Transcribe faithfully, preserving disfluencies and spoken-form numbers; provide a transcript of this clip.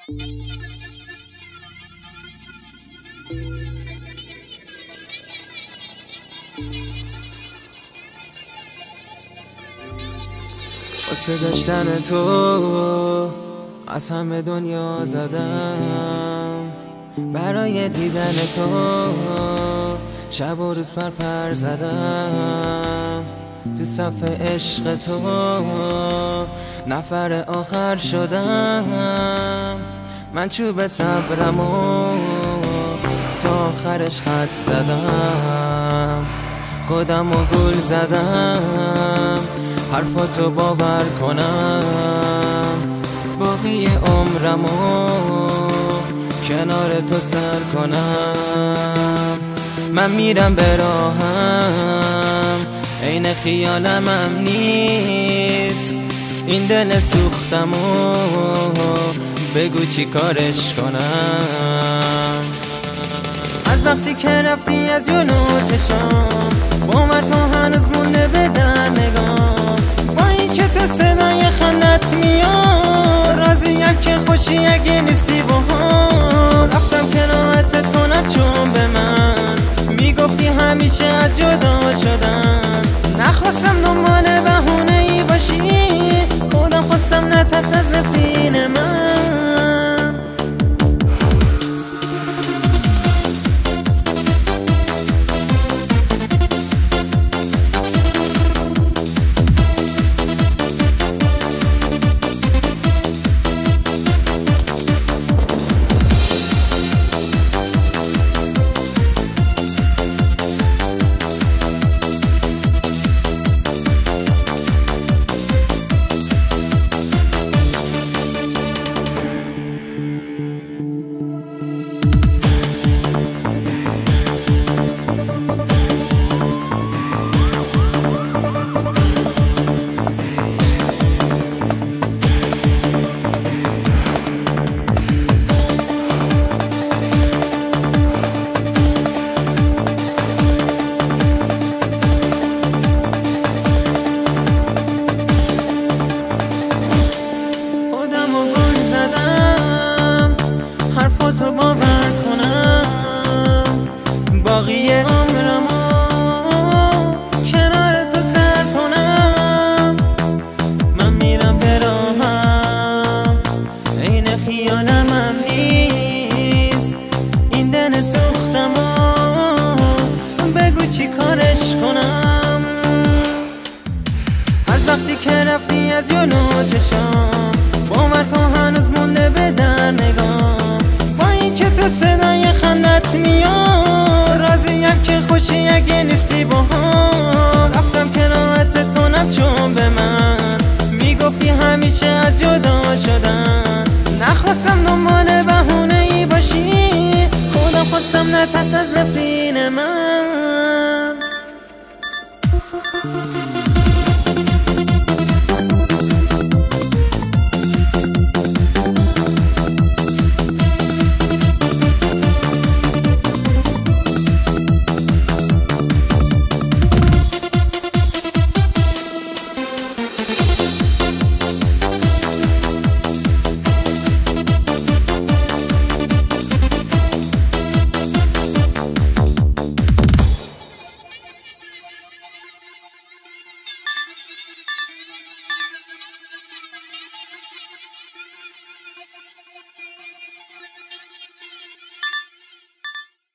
واسه داشتن تو از همه دنیا زدم، برای دیدن تو شب و روز پر پر زدم. تو صف عشق تو نفر آخر شدم. من چوب صبرمو تا آخرش خط زدم، خودمو گول زدم حرفاتو باور کنم. باقی عمرمو کنار تو سر کنم. من میرم به راهم، عین خیالمم نیست. این دل سوختمو بگو چی کارش کنم. از وقتی که رفتی از جلو چشام، باور کن هنوز مونده به در نگام. با این که تو صدای خندت میاد، راضیم که خوشی اگه نیستی باهام. رفتم که راحتت کنم چون به من میگفتی همیشه از جدا شدن. نخواستم دنبال بهونه ای باشی، خودم خواستم نترس از رفتن من. تو باور کنم، باقی عمرمو کنار تو سر کنم. من میرم به راهم، عین خیالمم نیست. این دل سوختمو بگو چی کارش کنم. از وقتی که رفتی از جلو چشام، باور کن هنوز مونده به در نگام. که تو صدای خندت میاد، راضیم که خوشی اگه نیستی باهام. رفتم که راحتت کنم چون به من میگفتی همیشه از جدا شدن. نخواستم دنبال بهونه ای باشی، خودم خواستم نترس از رفتن من.